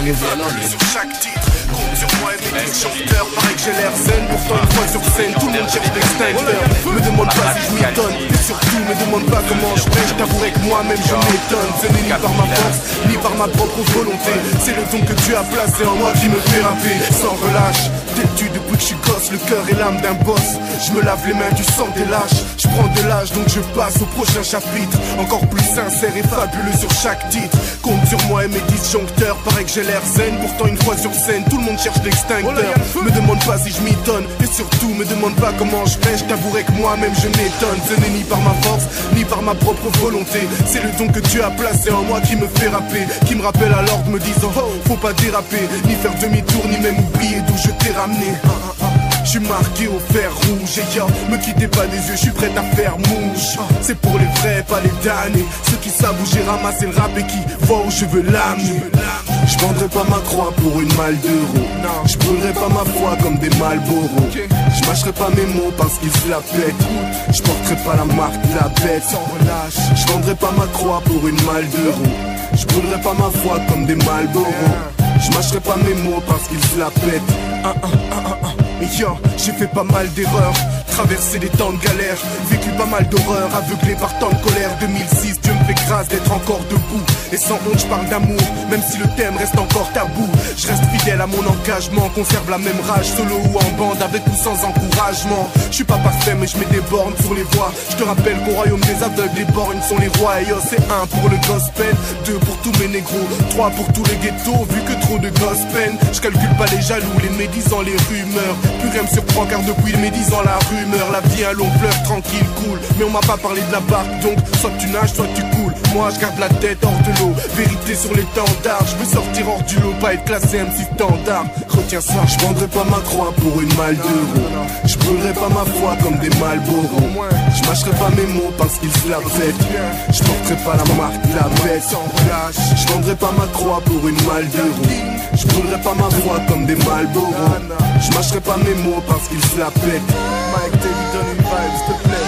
les sur chaque titre. Compte sur moi et mes chanteurs. Pareil que j'ai l'air zen, pourtant une fois sur scène, tout le monde cherche l'extincteur. Me demande pas si je m'étonne, et surtout me demande pas comment je fais. Je t'avouerai que moi-même je m'étonne. Ce n'est ni par ma force, ni par ma propre volonté. C'est le don que tu as placé en moi qui me fait rapper sans relâche. Têtu depuis que je suis gosse, le cœur et l'âme d'un boss. Je me lave les mains du sang des lâches. Je prends de l'âge donc je passe au prochain chapitre. Encore plus sincère et fabuleux sur chaque titre. Compte sur moi et mes disjoncteurs. Pareil que j'ai l'air zen, pourtant une fois sur scène, tout le monde cherche l'extincteur. Me demande pas si je m'étonne, et surtout me demande pas comment je fais. Je t'avouerai que moi-même je m'étonne. Ce n'est ni par ma force, ni par ma propre volonté. C'est le don que tu as placé en moi qui me fait rapper, qui me rappelle à l'ordre me disant oh, faut pas déraper, ni faire demi-tour, ni même oublier d'où je t'ai ramené. Je suis marqué au fer rouge et yo, me quittez pas des yeux, je suis prêt à faire mouche. C'est pour les vrais, pas les damnés. Ceux qui savent où j'ai ramassé le rap et qui voient où je veux l'amener. Je vendrai pas ma croix pour une malle d'euros. Je brûlerai pas ma foi comme des Malboro. Je mâcherai pas mes mots parce qu'ils se la pètent. Je porterai pas la marque de la bête sans relâche. Je vendrai pas ma croix pour une malle d'euros. Je brûlerai pas ma foi comme des Malboro. Je mâcherai pas mes mots parce qu'ils se la pètent. Et yo, j'ai fait pas mal d'erreurs, traversé des temps de galère, vécu pas mal d'horreurs, aveuglé par tant de colère. 2006, Dieu me fait grâce d'être encore debout. Et sans honte, je parle d'amour, même si le thème reste encore tabou. Je reste fidèle à mon engagement, conserve la même rage, solo ou en bande, avec ou sans encouragement. Je suis pas parfait, mais je mets des bornes sur les voies. Je te rappelle qu'au royaume des aveugles, les bornes sont les rois. Et yo, c'est 1 pour le gospel, 2 pour tous mes négros, 3 pour tous les ghettos, vu que trop de gospel. Je calcule pas les jaloux, les médisants, les rumeurs. Plus rien me surprend car depuis les médisants, la rumeur. La vie à long fleuve tranquille coule, mais on m'a pas parlé de la barque, donc soit tu nages, soit tu coules. Moi je garde la tête hors de l'eau, vérité sur l'étendard. Je veux sortir hors du lot, pas être classé MC standard. Retiens ça, je vendrai pas ma croix pour une malle d'euros. Je brûlerai pas ma foi comme des Malboro. Je mâcherai pas mes mots parce qu'ils se la pètent. Je porterai pas la marque de la bête sans relâche. Je vendrai pas ma croix pour une malle d'euros. Je brûlerai pas ma foi comme des Malboro. Je mâcherai pas mes mots parce qu'ils se la pètent. Mike, donne une vibe, s'il te plaît.